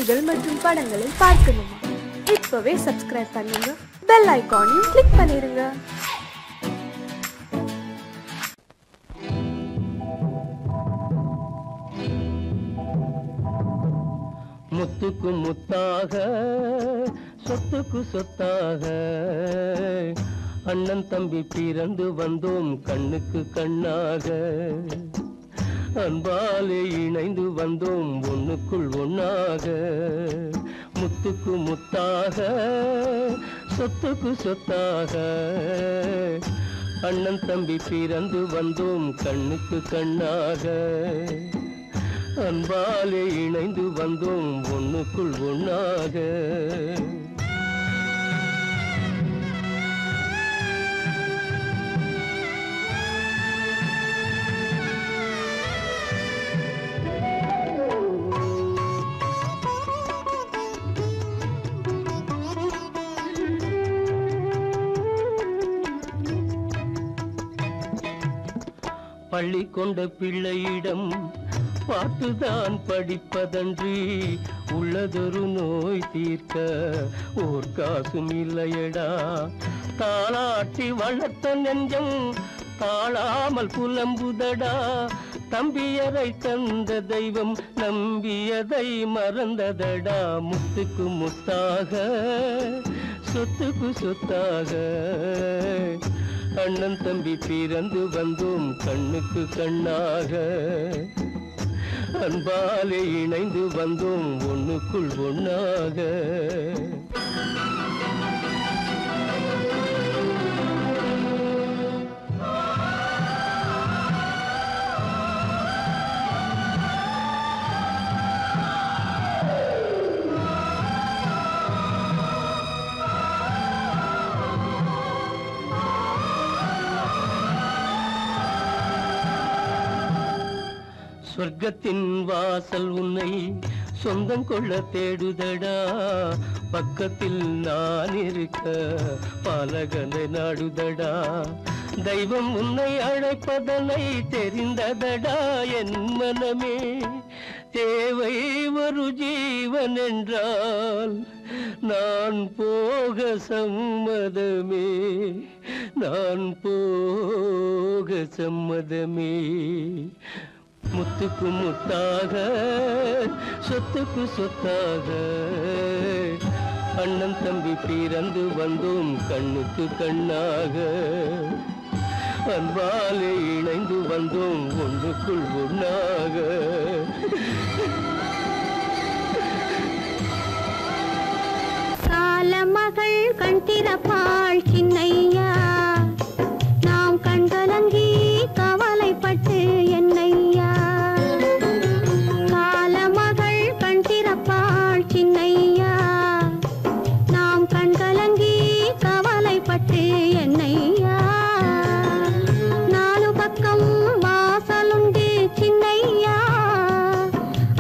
காணொளிகள் மற்றும் படங்களை பார்க்கணுமா? இப்பவே சப்ஸ்கிரைப் பண்ணுங்க, பெல் ஐகானையும் கிளிக் பண்ணிருங்க. முத்துக்கு முத்தாக சொத்துக்கு சொத்தாக அண்ணன் தம்பி பிறந்து வந்தோம் கண்ணுக்கு கண்ணாக. அன்பாலே இணைந்து வந்தோம் ஒண்ணுக்குள் ஒண்ணாக. முத்துக்கு முத்தாக சொத்துக்கு சொத்தாக அண்ணன் தம்பி பிறந்து வந்தோம் கண்ணுக்கு கண்ணாக. அன்பாலே இணைந்து வந்தோம் ஒண்ணுக்குள் ஒண்ணாக. பள்ளி கொண்ட பிள்ளையிடம் பாட்டுதான் படிப்பதன்றி உள்ளதொரு நோய் தீர்க்க ஓர் காசும் இல்லையடா. தாளாட்டி வளர்த்த நெஞ்சம் தாழாமல் புலம்புதடா. தம்பியரை தந்த தெய்வம் நம்பியதை மறந்ததடா. முத்துக்கு முத்தாக சொத்துக்கு சொத்தாக அண்ணன் தம்பி பிறந்து வந்தோம் கண்ணுக்கு கண்ணாக. அன்பாலே இணைந்து வந்தோம் ஒண்ணுக்குள் ஒண்ணாக. சொர்க்கத்தின் வாசல் உன்னை சொந்தம் கொள்ள தேடுதடா. பக்கத்தில் நான் இருக்க பாலகனை நாடுதடா. தெய்வம் உன்னை அழைப்பதனை தெரிந்ததடா என் மனமே. தேவை ஒரு ஜீவன் என்றால் நான் போக சம்மதமே. நான் போக சம்மதமே. முத்துக்கு முத்தாக சொத்துக்கு சொத்தாக அண்ணன் தம்பி பிறந்து வந்தோம் கண்ணுக்கு கண்ணாக. அன்பாலே இணைந்து வந்தோம் ஒன்றுக்குள் ஒண்ணாக. காலமகள் கண் திறப்பாள் சின்னையா, நாம் கண்கலங்கி கவலைப்பட்டு என்னையா. காலமகள் கண் திறப்பாள் சின்னையா, நாம் கண்கலங்கி கவலைப்பட்டு என்னையா. நாலு பக்கம் வாசலுண்டு சின்னையா,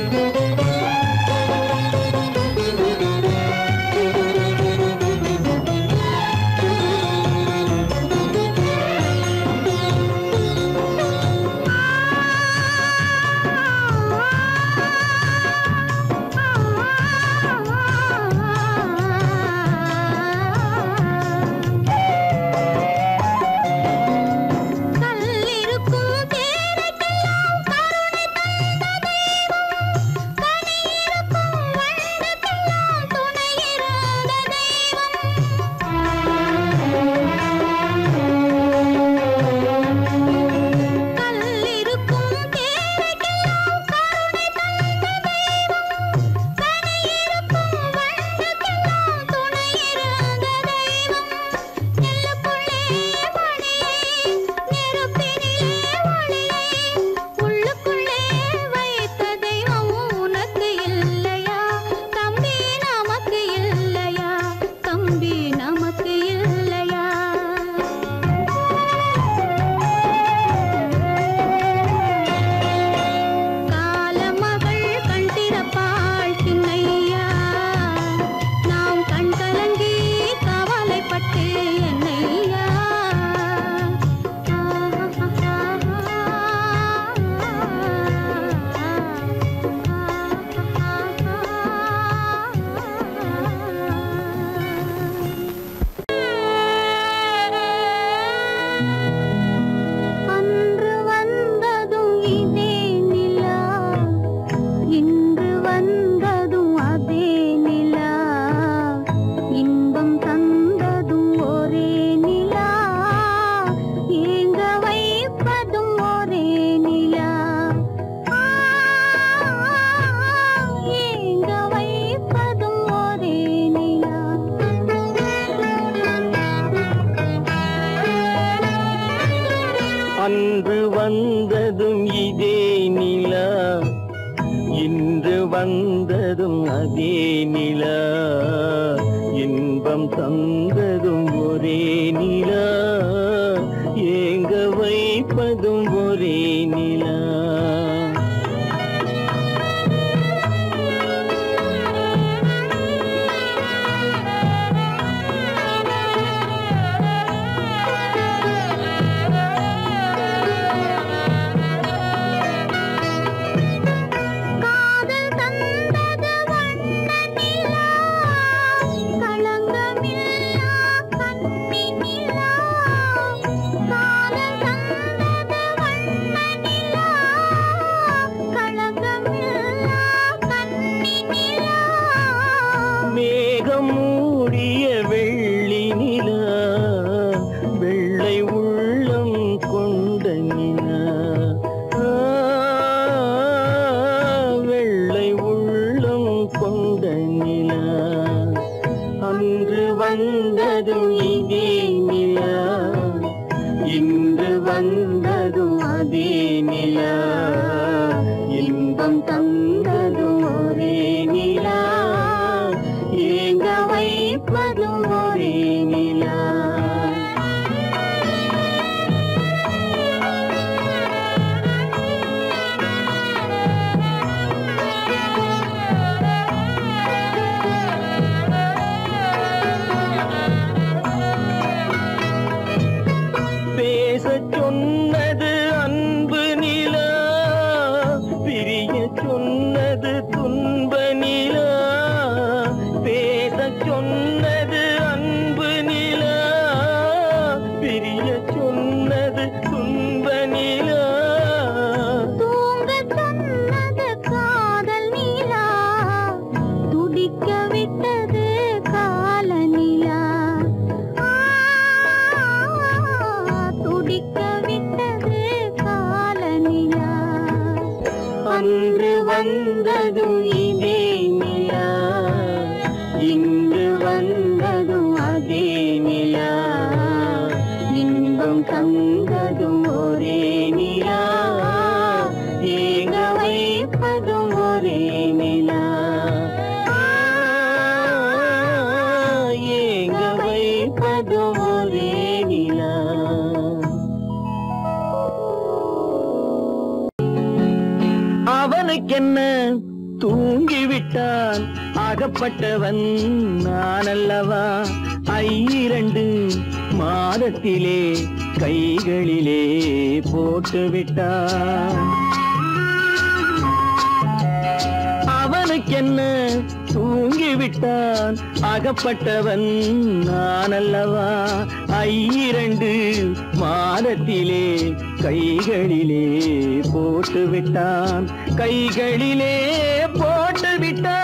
அன்று வந்ததும் இதே நிலா, இன்று வந்ததும் அதே நிலா, இன்பம் தந்ததும் ஒரே நிலா, ஏங்க வைப்பதும் ஒரே நிலா. மேகம் மூடிய வெள்ளி நிலா, வெள்ளை உள்ளம் கொண்ட நிலா, வெள்ளை உள்ளம் கொண்ட நிலா. அன்று வந்ததும் இதே நிலா, இன்று வந்ததும் அதே நிலா, இன்பம் தந்ததும் ஒரே நிலா, ஏங்க வைப்பதும் ஒரே நிலா. பேசச் சொன்னது அன்பு நிலா, பிரிய சொன்னது துன்ப நிலா. பேசச் சொன்னது அன்பு நிலா, பிரிய சொன்னது துன்ப நிலா. தூங்கச் சொன்னது காதல் நிலா, துடிக்க விட்டது கால நிலா, துடிக்க விட்டது கால நிலா. அன்று வந்ததும் இதே நிலா, இன்று வந்ததும் அதே நிலா, இன்பம் தந்ததும் ஒரே நிலா, ஏங்க வைப்பதும் ஒரே நிலா, ஏங்க வைப்பதும் ஒரே நிலா. அவனுக்கென்ன தூங்கிவிட்டான் அகப்பட்டவன் நான் அல்லவா 2 மாதத்திலே கைகளிலே போட்டுவிட்டான் அவனுக்கென்ன தூங்கிவிட்டான் அகப்பட்டவன் நான் அல்லவா 2 மாதத்திலே கைகளிலே போட்டுவிட்டான் கைகளிலே போட்டுவிட்டான்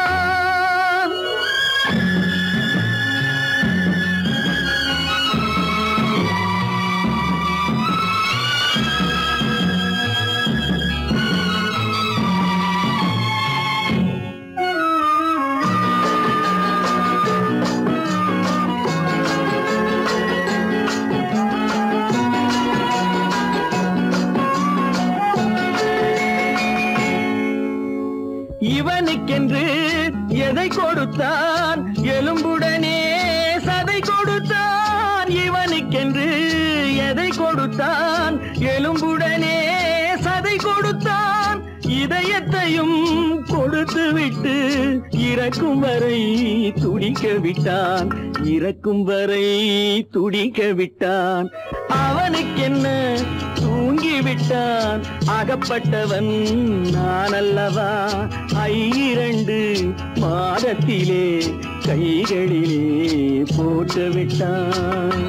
இவனுக்கென்று எதை கொடுத்தான் எலும்புடனே சதை கொடுத்தான் இவனுக்கென்று எதை கொடுத்தான் எலும்புடனே சதை கொடுத்தான் இதயத்தையும் கொடுத்து விட்டு இறக்கும் வரை துடிக்க விட்டான் இறக்கும் வரை துடிக்க விட்டான் அவனுக்கென்ன தூங்கிவிட்டான் அகப்பட்டவன் நான் அல்லவா 2 மாதத்திலே கைகளிலே போட்டுவிட்டான்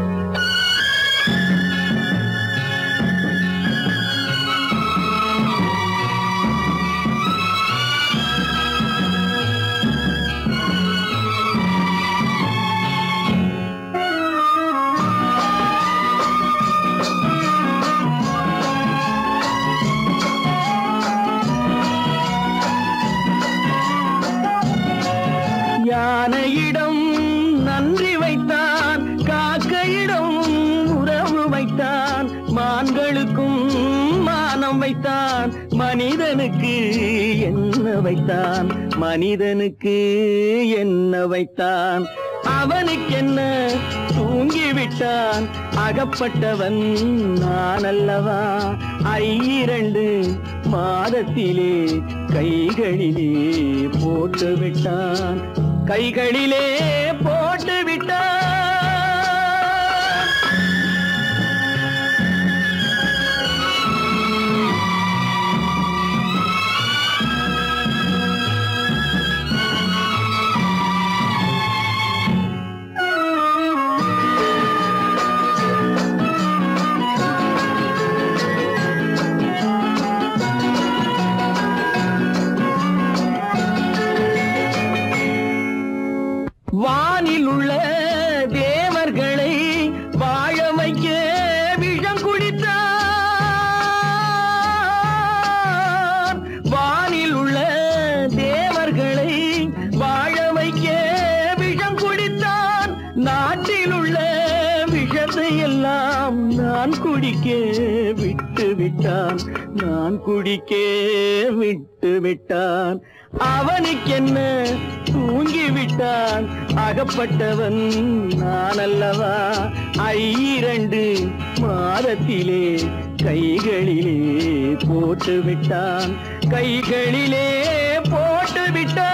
யானையிடம் நன்றி வைத்தான் காக்கையிடம் உறவு வைத்தான் மான்களுக்கும் மானம் வைத்தான் மனிதனுக்கு என்ன வைத்தான் மனிதனுக்கு என்ன வைத்தான் அவனுக்கென்ன தூங்கிவிட்டான் அகப்பட்டவன் நான் அல்லவா 2 மாதத்திலே கைகளிலே போட்டுவிட்டான் கைகளிலே போட்டுவிட்டான் வானில் உள்ள தேவர்களை வாழ வைக்க விஷம் குடித்தான் வானில் உள்ள தேவர்களை வாழ வைக்க விஷம் குடித்தான் நாட்டில் உள்ள விஷத்தை எல்லாம் நான் குடிக்க விட்டு விட்டான் நான் குடிக்க விட்டு விட்டான் அவனுக்கென்ன தூங்கிவிட்டான் அகப்பட்டவன் நான் அல்லவா 2 மாதத்திலே கைகளிலே போட்டுவிட்டான் கைகளிலே போட்டுவிட்டான்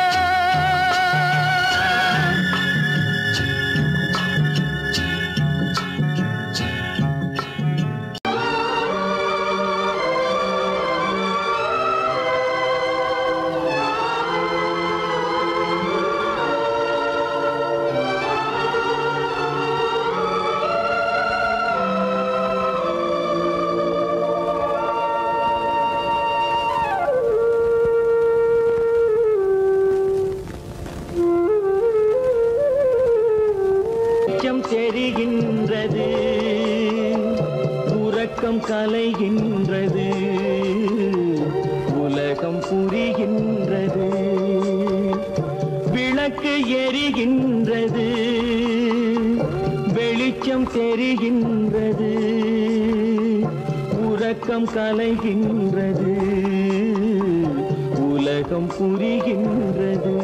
தெரிகின்றது உறக்கம் கலைகின்றது உலகம் புரிகின்றது விளக்கு எரிகின்றது வெளிச்சம் தெரிகின்றது உறக்கம் கலைகின்றது உலகம் புரிகின்றது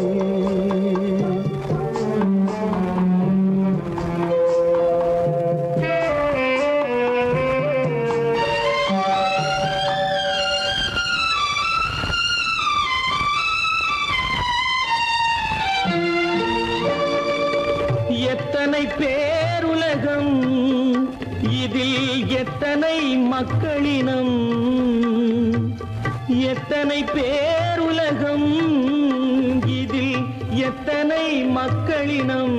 எத்தனை பேருலகம் இதில் எத்தனை மக்களினம்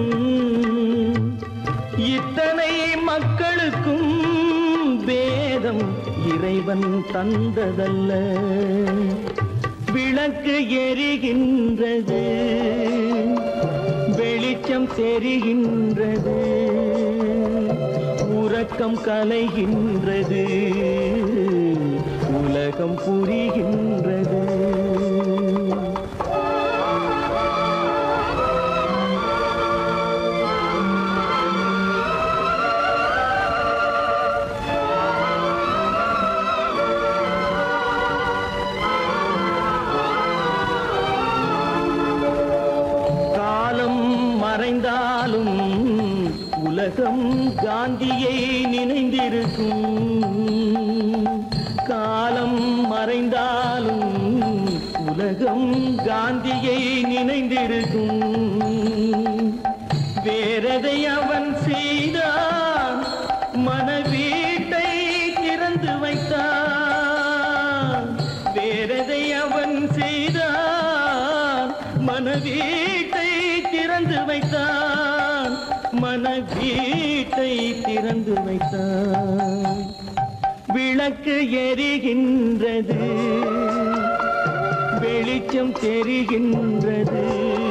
இத்தனை மக்களுக்கும் வேதம் இறைவன் தந்ததல்ல விளக்கு எரிகின்றது வெளிச்சம் தெரிகின்றது உறக்கம் கலைகின்றது உலகம் புரிகின்றது மறைந்தாலும் உலகம் காந்தியை நினைந்திருக்கும் காலம் மறைந்தாலும் உலகம் காந்தியை நினைந்திருக்கும் வேறதை அவன் செய்தான் மனவீட்டை திறந்து வைத்தான் வேறதை அவன் செய்தான் மனவீட்டை திறந்து வைத்தான் மனவீட்டை திறந்து வைத்தான் விளக்கு எரிகின்றது வெளிச்சம் தெரிகின்றது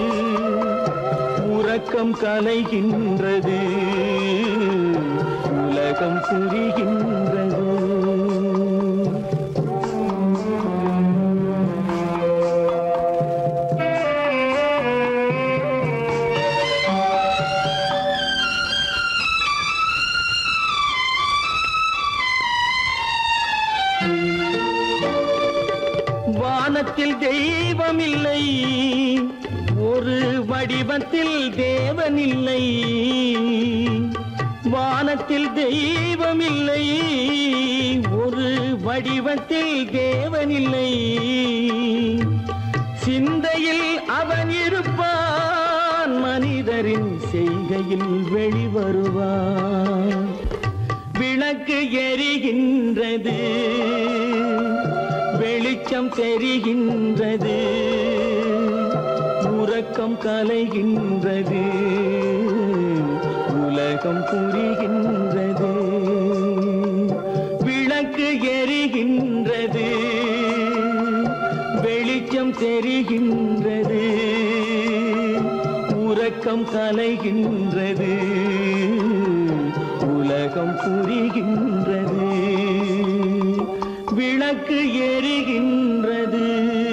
உறக்கம் கலைகின்றது உலகம் புரிகின்றது வானத்தில் தெய்வம் இல்லை ஒரு வடிவத்தில் தேவன் இல்லை வானத்தில் தெய்வம் இல்லை ஒரு வடிவத்தில் தேவன் இல்லை சிந்தையில் அவன் இருப்பான் மனிதரின் செய்கையில் வெளிவருவான் விளக்கு எரிகின்றது வெளிச்சம் தெரிகின்றது உறக்கம் கலைகின்றது உலகம் புரிகின்றது விளக்கு எரிகின்றது வெளிச்சம் தெரிகின்றது உறக்கம் கலைகின்றது உலகம் புரிகின்றது விளக்கு எரிகின்றது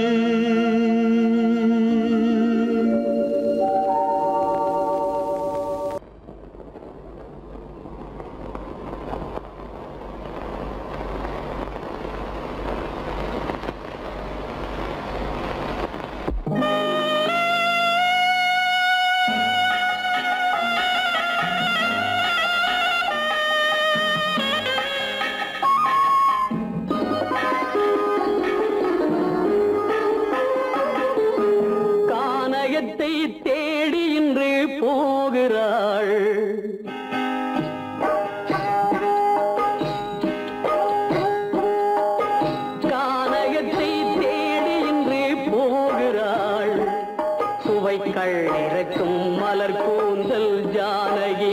தேடி இன்று போகிறாள் கானகத்தை தேடி இன்று போகிறாள் சுவைக்கள் இறக்கும் மலர் கூந்தல் ஜானகி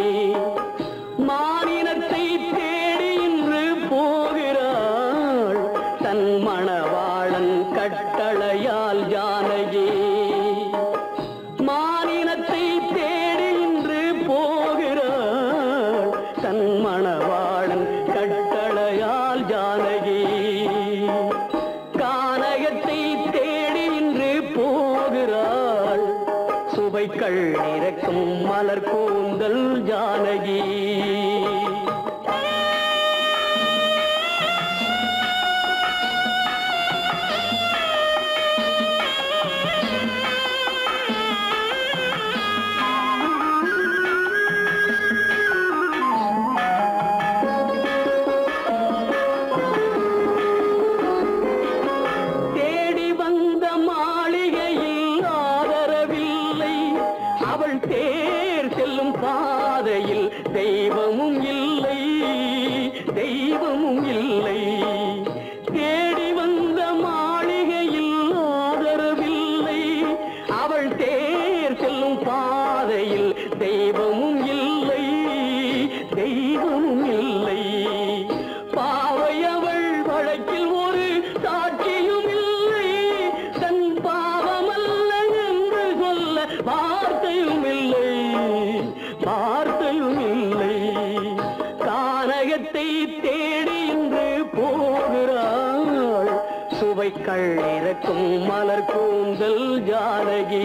மானினத்தை தேடி இன்று போகிறாள் தன் மணவாளன் கட்டளையால் ஜானகி மானினத்தை தேடி இன்று போகிறாள் தன் மணவாளன் கட்டளையால் ஜானகி கானகத்தை தேடி இன்று போகிறாள் சுவைக்கள் இறக்கும் மலர் கூந்தல் ஜானகி தெய்வ சுவைக்கள் இறக்கும் மலர் கூந்தல் ஜானகி.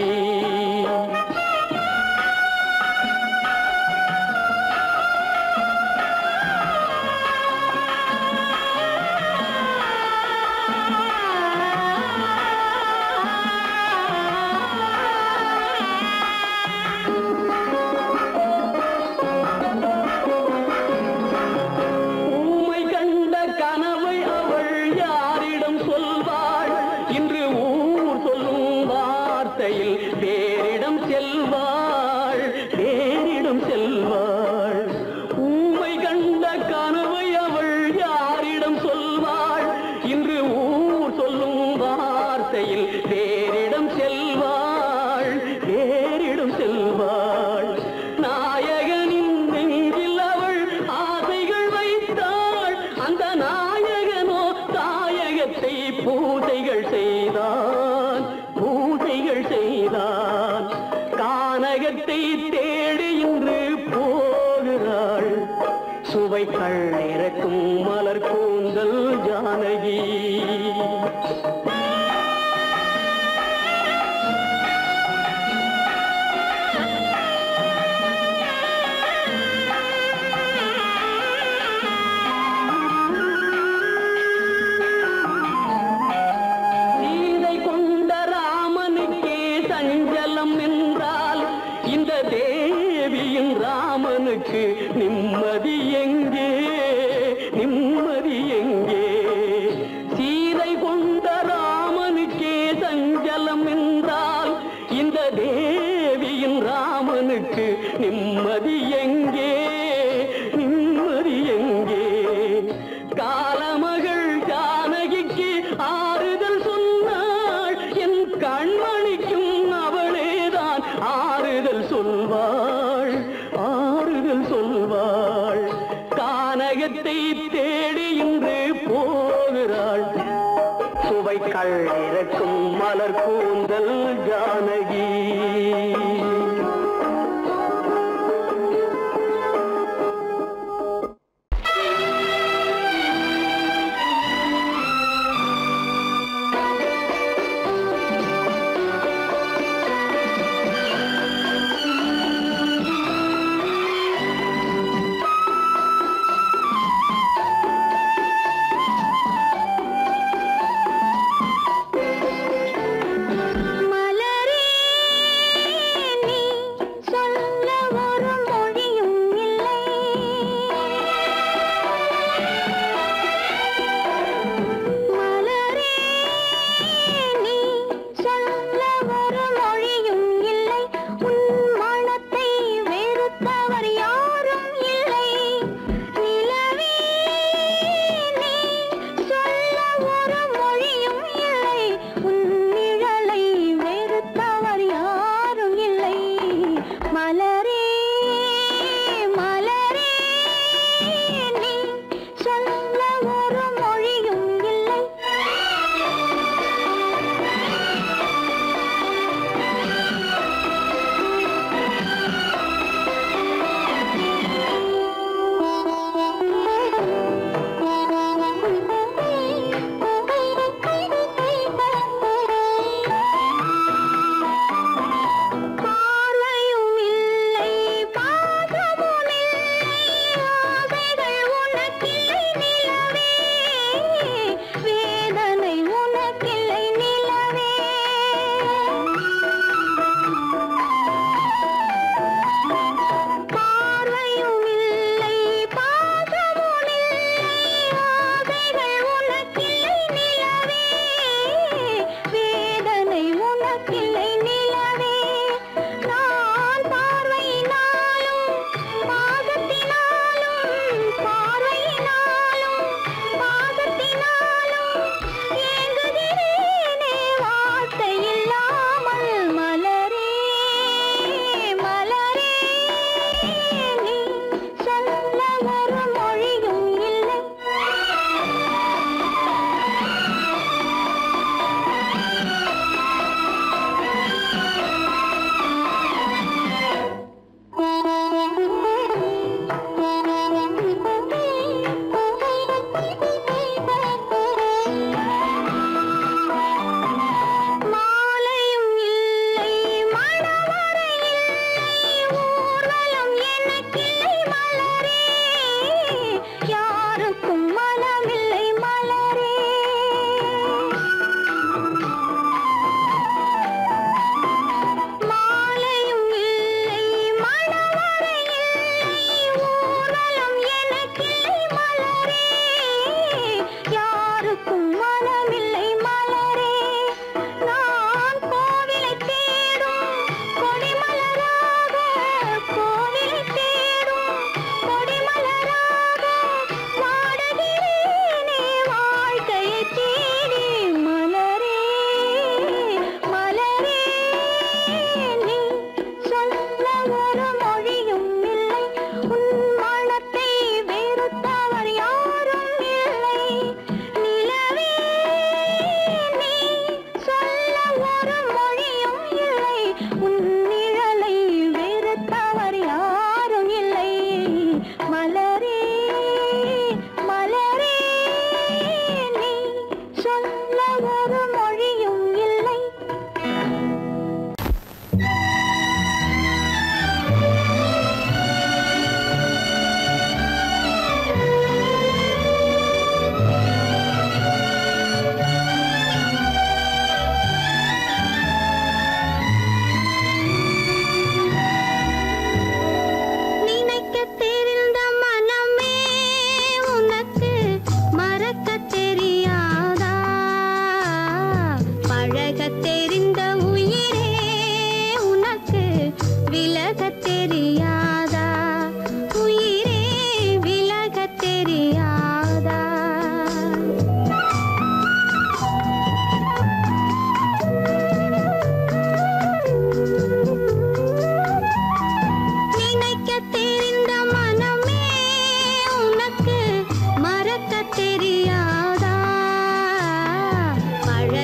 சுவைக்கள் இறக்கும் மலர் கூந்தல் ஜானகி. சீதை கொண்ட ராமனுக்கே சஞ்சலம் என்றால் இந்த தேவியின் ராமனுக்கு நிம்மதி எங்கே, நிம்மதி எங்கே? சீதை கொண்ட ராமனுக்கே சஞ்சலம் என்றால் இந்த தேவியின் ராமனுக்கு நிம்மதி எங்கே, நிம்மதி எங்கே? காலமகள் ஜானகிக்கு ஆறுதல் சொன்னாள், என் கண்மணிக்கும் அவளேதான் ஆறுதல் சொல்வாள், ஆறுதல் சொல்வாள். கானகத்தை தேடி இன்று போகிறாள், சுவைக்கள் இறக்கும் மலர் கூந்தல் ஜானகி. மலரே நீ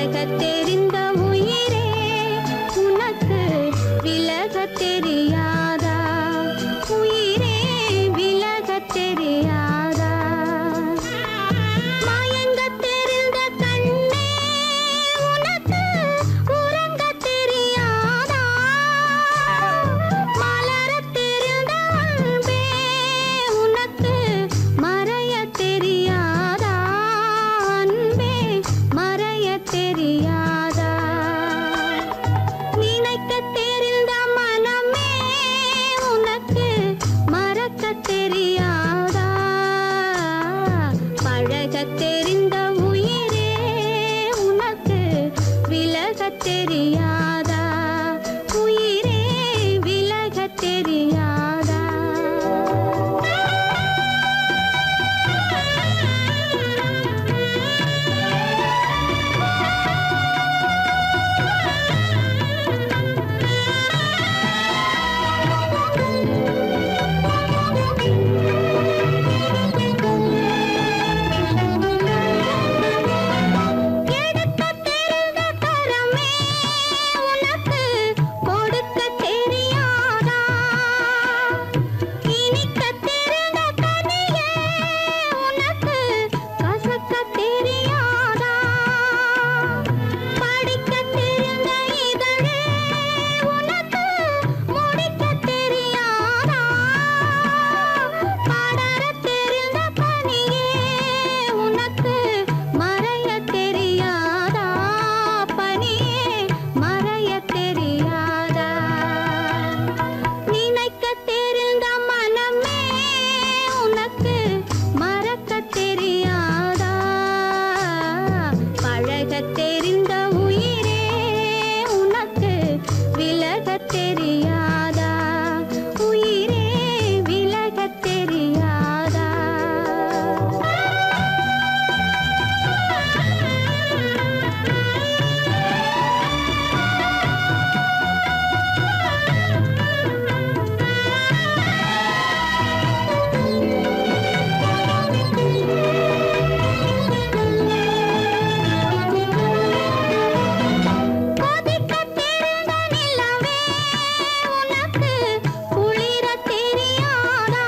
பழகத் தெரிந்த உயிரே உனக்கு விலகத் தெரியாதா? உயிரே விலகத் தெரியாதா? மயங்கத் தெரிந்த கண்ணே உனக்கு உறங்கத் தெரியாதா? மலரத் தெரிந்த அன்பே உனக்கு மறையத் தெரியாதா? அன்பே மறையத் தெரியாதா? நினைக்கத் தெரிந்த மனமே உனக்கு மறக்கத் தெரியாதா? பழகத் தெரிந்த உயிரே உனக்கு விலகத் தெரியாதா? உயிரே விலகத் தெரியாதா? எடுக்கத் தெரிந்த கரமே உனக்கு கொடுக்கத் தெரியாதா? இனிக்கத் தெரிந்த கனியே உனக்கு கசக்கத் தெரியாதா? படிக்கத் தெரிந்த இதழே உனக்கு முடிக்கத் தெரியாதா? படரத் தெரிந்த பனியே உனக்கு மறையத் தெரியாதா? பனியே மறையத் தெரியாதா? நினைக்கத் தெரிந்த மனமே உனக்கு மறக்கத் தெரியாதா? பழகத் தெரிந்த உயிரே உனக்கு விலகத் தெரியாதா? உயிரே விலகத் தெரியாதா? கொதிக்கத் தெரிந்த நிலவே உனக்கு குளிரத் தெரியாதா?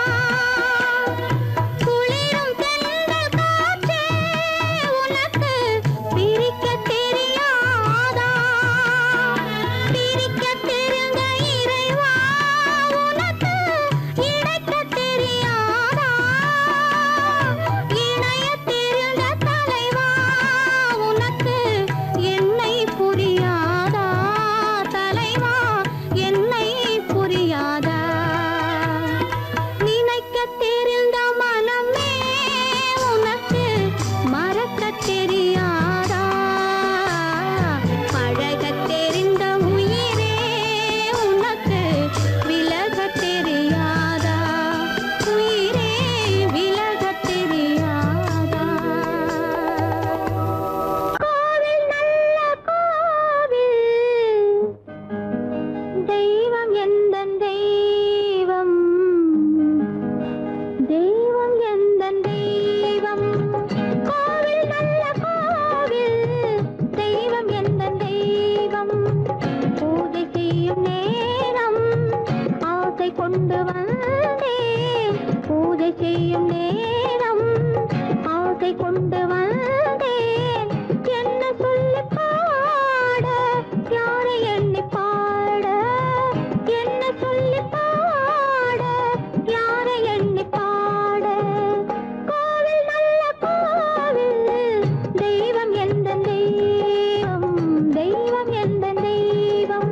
குளிரும் தென்றல் காற்றே உனக்கு பிரிக்கத் தெரியாதா? பிரிக்கத் தெரிந்த இறைவா உனக்கு இணைக்கத் தெரியாதா? இணையத் தெரிந்த தலைவா உனக்கு என்னை புரியாதா? தலைவா என்னை புரியாதா? நினைக்கத் தெரிந்த மனமே உனக்கு மறக்கத் தெரியாதா? பழகத் தெரிந்த உயிரே உனக்கு விலகத் தெரியாதா? உயிரே விலகத் தெரியாதா? கோவில் நல்ல கோவில் தெய்வம் எந்தன் தெய்வம் தெய்வம் எந்தன் தெய்வம் கோவில் நல்ல கோவில் தெய்வம் எந்தன் தெய்வம் பூஜை செய்யும் நேரம் ஆசை கொண்டு வந்தேன் பூஜை செய்யும் நேரம் ஆசை கொண்டு வந்தேன் என்ன சொல்லி பாட யாரை எண்ணி பாட என்ன சொல்லி பாட யாரை எண்ணி பாட கோவில் நல்ல கோவில் தெய்வம் எந்தன் தெய்வம் தெய்வம் எந்தன் தெய்வம்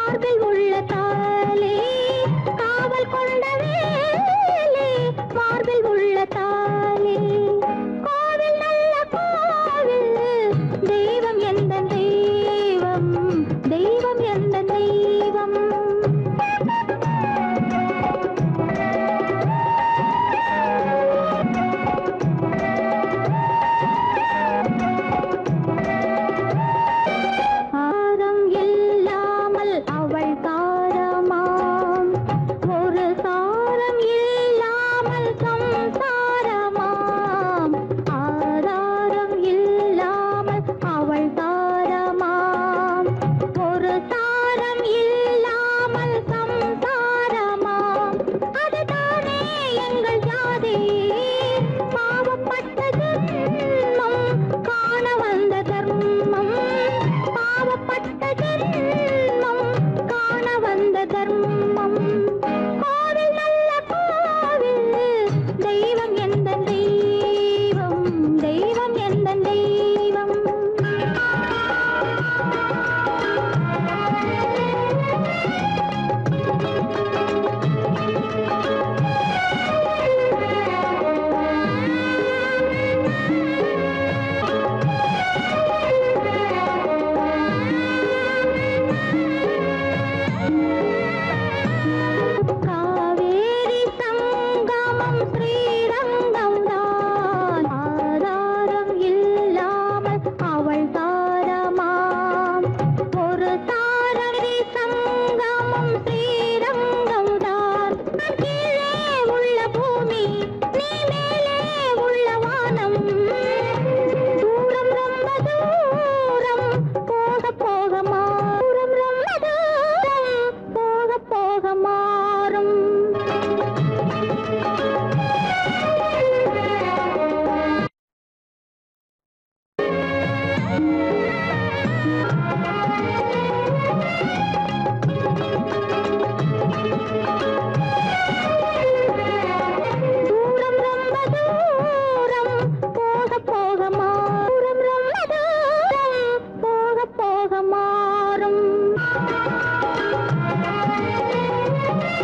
மார்பில் உள்ள தாலே காவல் கொண்ட வேலே மார்பில் உள்ள தாலே கோவில் நல்ல கோவில் தெய்வம் எந்த தெய்வம் தெய்வம் எந்த தெய்வம் ஆரம் இல்லாமல் அவள் தாரமாம் ஒரு சாரம் இல்லாமல் சம்சாரமாம் ஆதாரம் இல்லாமல் அவள் தாரமாம் ஒரு சாரம் இல்லாமல் சம்சாரமாம் அதுதானே எங்கள் ஜாதி பாவப்பட்ட ஜென்மம் காண வந்த தர்மம் பாவப்பட்ட ஜென்மம் காண வந்த தர்மம் கோவில் நல்ல கோவில் தெய்வம் எந்த தெய்வம் தெய்வம் எந்த தெய்வம் காவேரி சங்கமம் ஸ்ரீரங்கம் தான் ஆதாரம் இல்லாமல் அவள் தாரமாம் ஒரு தாரரி சங்கமம் ஸ்ரீரங்கம் தான் கீழே உள்ள பூமி நீ மேலே உள்ள வானம் தூரம் ரொம்ப தூரம் போக போக மாறும் ரொம்ப தூரம் போக போக மாறும் தூரம் ரொம்ப தூரம் போக போக மாறும் ரொம்ப தூரம் போக போக மாறும்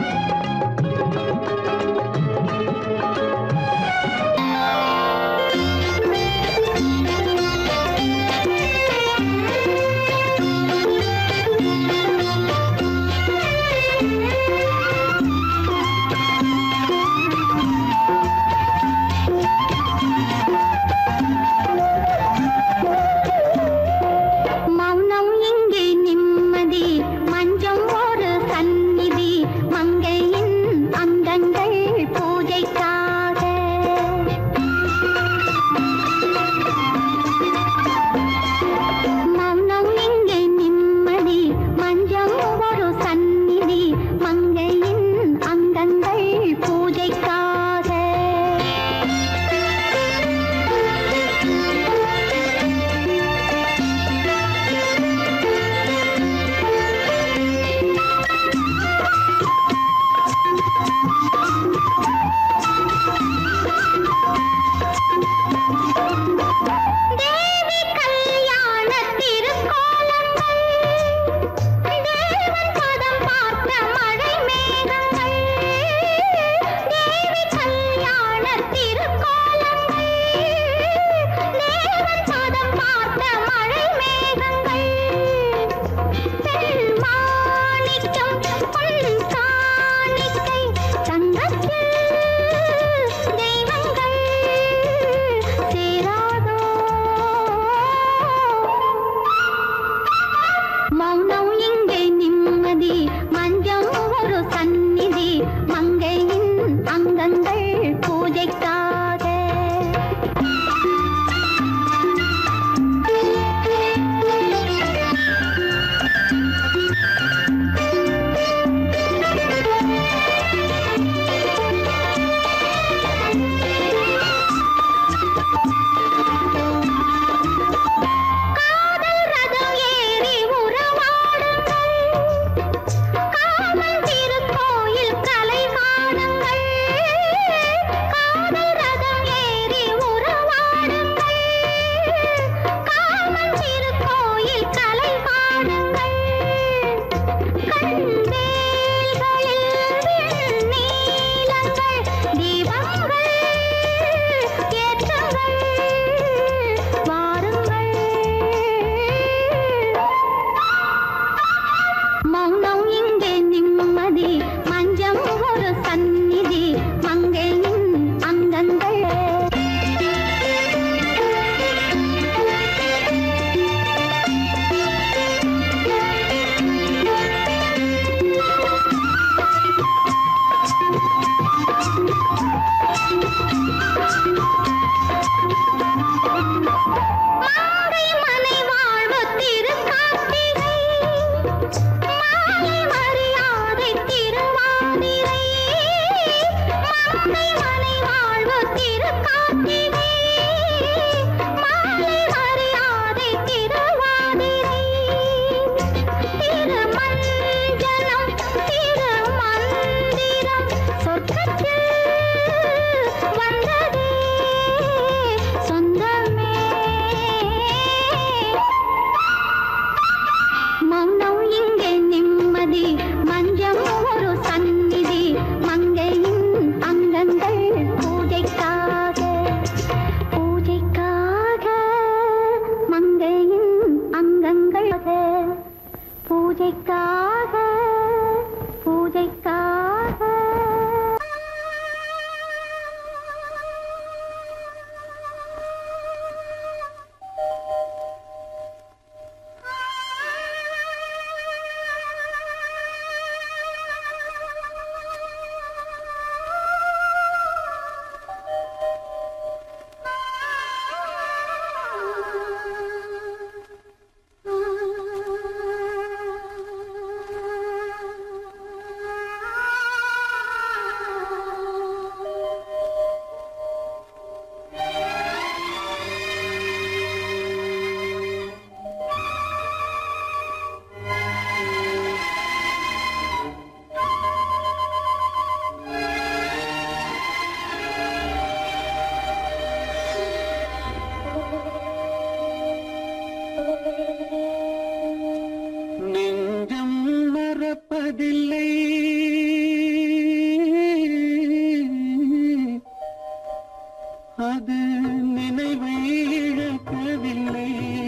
அது நினைவை இழக்கவில்லை.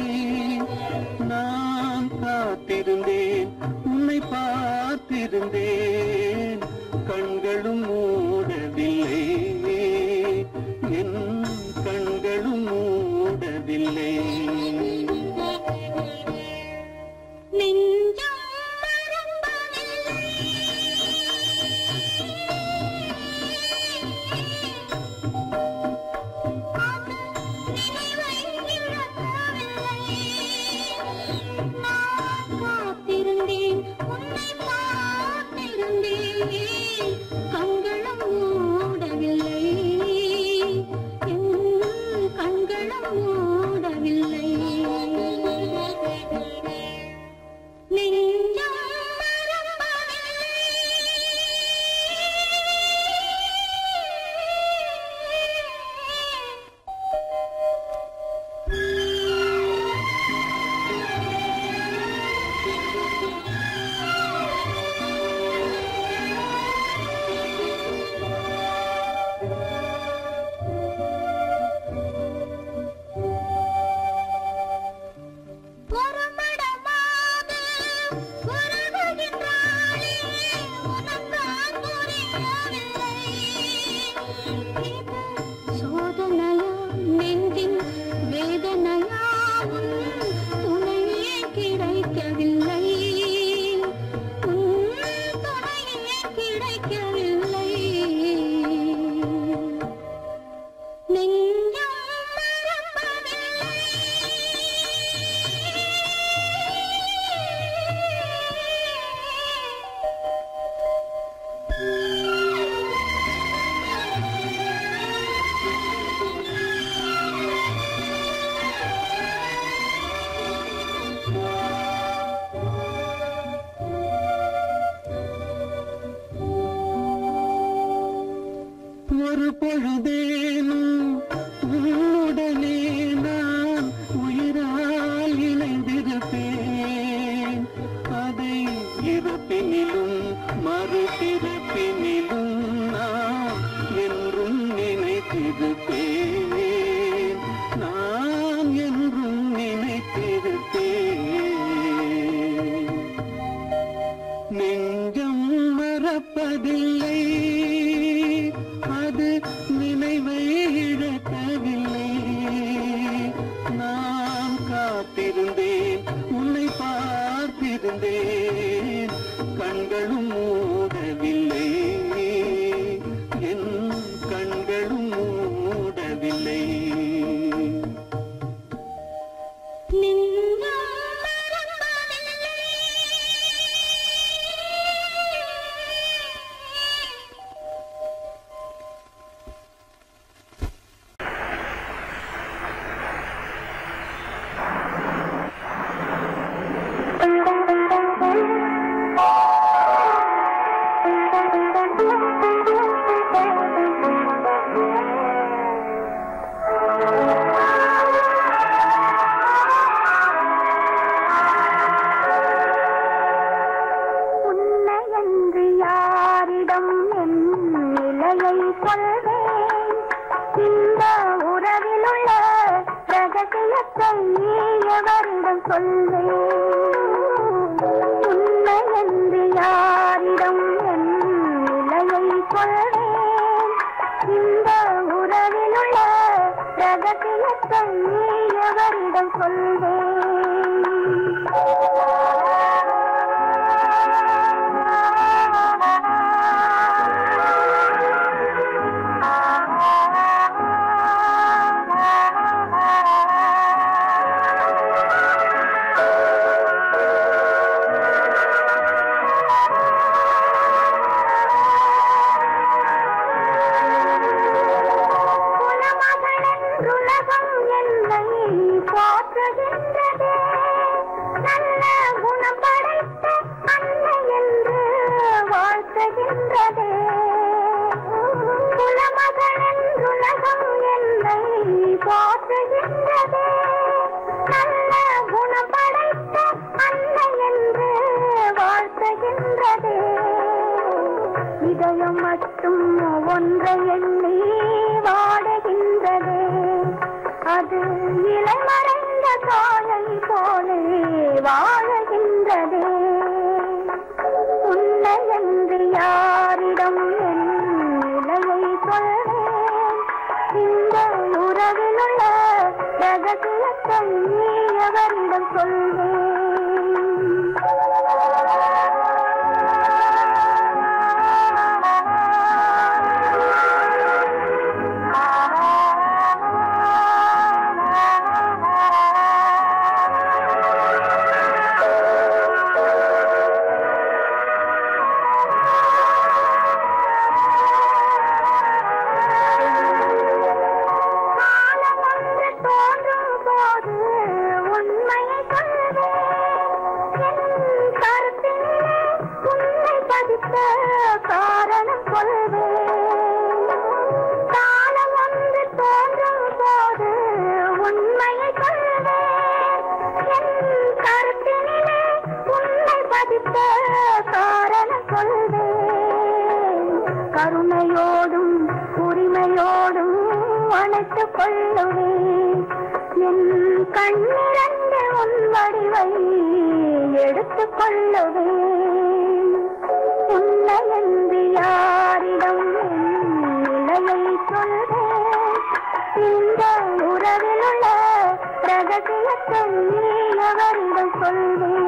நான் காத்திருந்தேன், உன்னை பார்த்திருந்தேன், கண்களும் மூடவில்லை, என் கண்களும் மூடவில்லை. ஒரு பொழுதேனும் உன்னுடனே நான் உயிரால் இணைந்திருப்பேன். அதை இறப்பின் பிறப்பினிலும் மறுபிறப்பினிலும் நான் என்றும் நினைத்திருப்பேன், நான் என்றும் நினைத்திருப்பேன். நெஞ்சம் மறப்பதில்லை, அது நினைவை இழக்கவில்லை. நான் காத்திருந்தேன், உன்னை பார்த்திருந்தேன், கண்களும் மூடவில்லை, என் கண்களும் மூடவில்லை. இதயம் மட்டும் ஒன்றை எண்ணி வாடுகின்றதே, அது இளமறைந்த தாயை போலே வாழுகின்றதே. உன்னை என்று யாரிடம் என் நிலையை சொல்வேன், இந்த உறவில் உள்ள ரகசியத்தை எவரிடம் சொல்வேன். காரணம் கொள்வேன், காலம் வந்து தோன்றும் போது உண்மையை சொல்வேன். என் கருத்தினிலே உன்னை பதித்த காரணம் கொள்வேன். கருணையோடும் உரிமையோடும் அணைத்துக் கொள்ளுவேன். என் கண்ணிரண்டு உன் வடிவை எடுத்துக் கொள்ளுவேன். உன்னை என்று யாரிடம் நிலையை சொல்வேன், இந்த உறவில் உள்ள ரகசியத்தை எவரிடம் சொல்வேன்.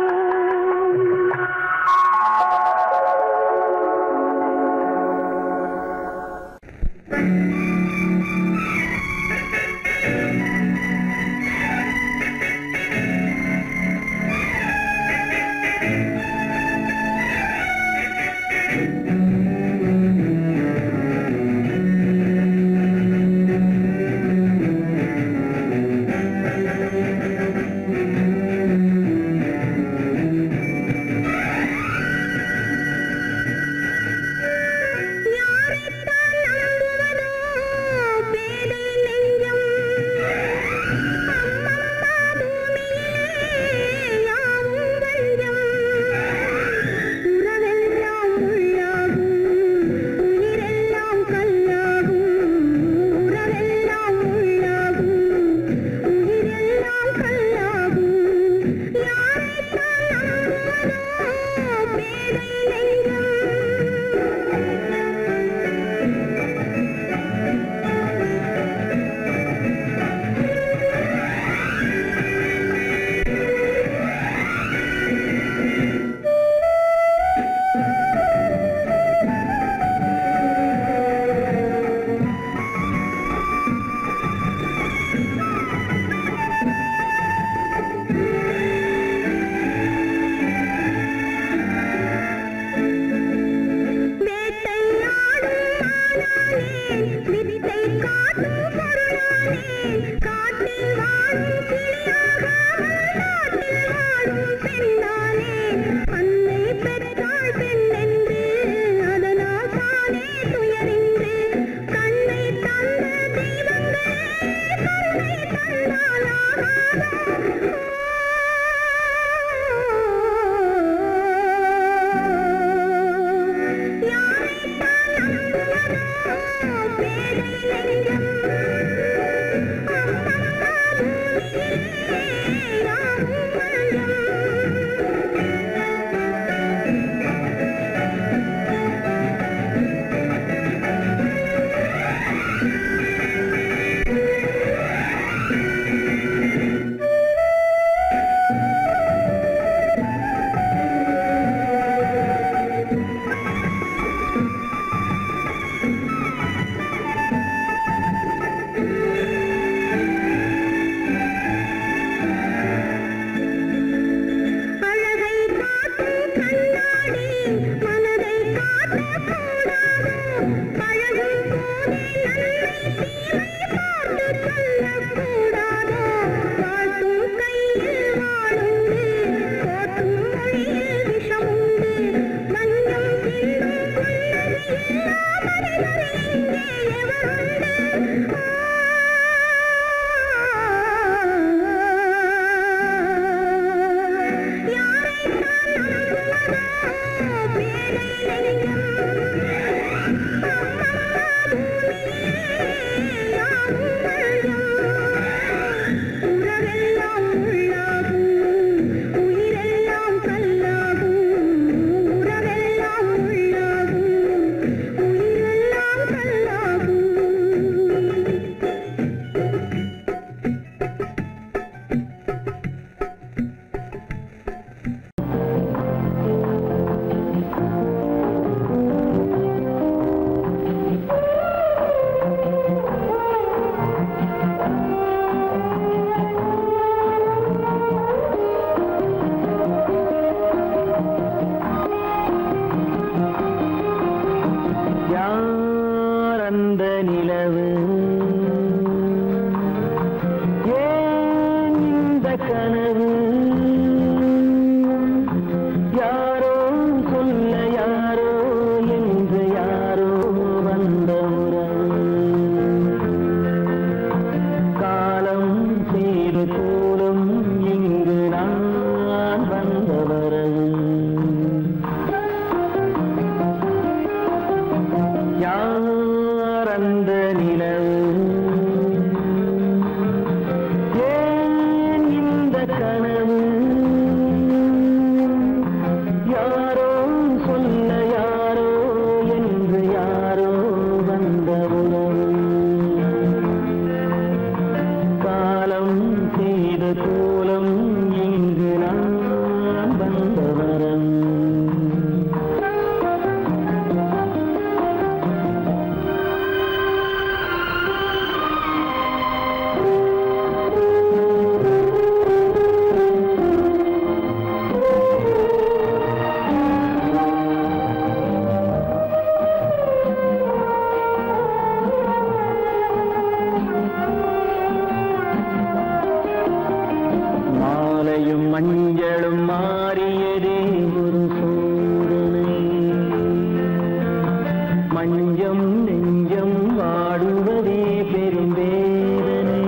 மஞ்சம் நெஞ்சம் வாடுவதே பெரும்பேதனை.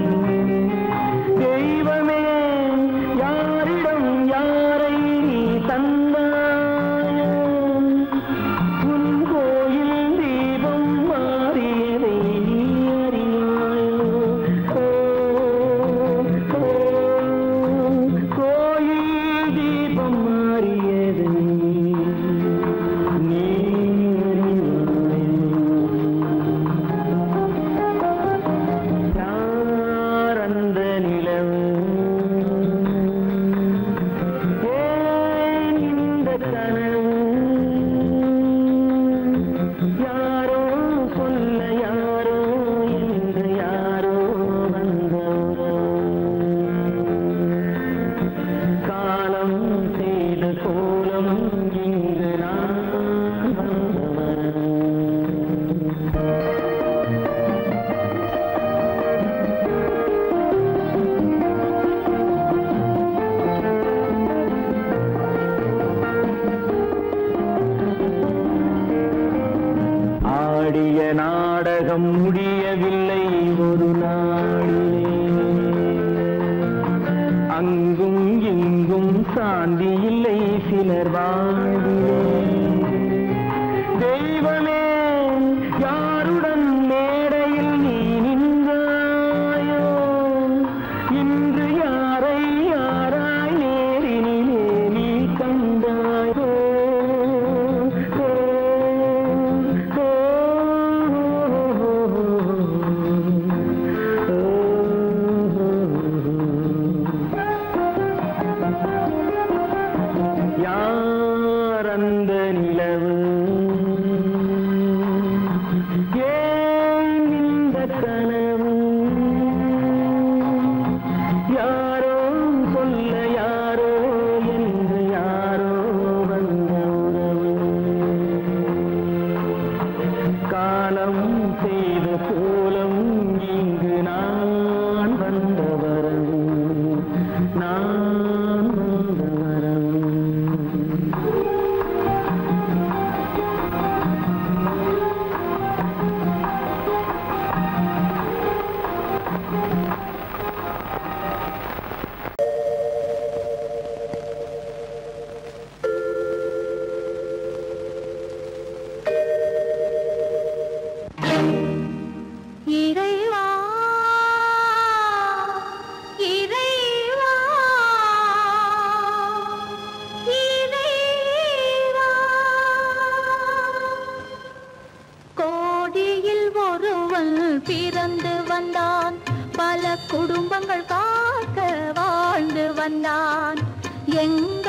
தெய்வமே யாரிடம் யாரை தந்தாயோ, உன் கோயில் தீபம் மாறியதை நீ அறியாயோ. கோயில் தீபம் மாறியதை நீ நாடகம் முடியவில்லை ஒரு நாளிலே, அங்கும் இங்கும் சாந்தி இல்லை சிலர் வாழ்விலே. தெய்வமே யாருடன் மேடையில் நீ நின்றாயோ, இன்று யாரை யாராய் நேரினிலே நீ கண்டாயோ. யாரந்த நிலவு, ஏன் இந்த கனவு, யாரோ சொல்ல யாரோ என்று யாரோ வந்த உறவு. காலம் செய்த கோலம் இங்கு நான் வந்த வரவு, நான் வந்த வரவு. இறைவா இறைவா இறைவா, கோடியில் ஒருவன் பிறந்து வந்தான், பல குடும்பங்கள் காக்க வாழ்ந்து வந்தான்.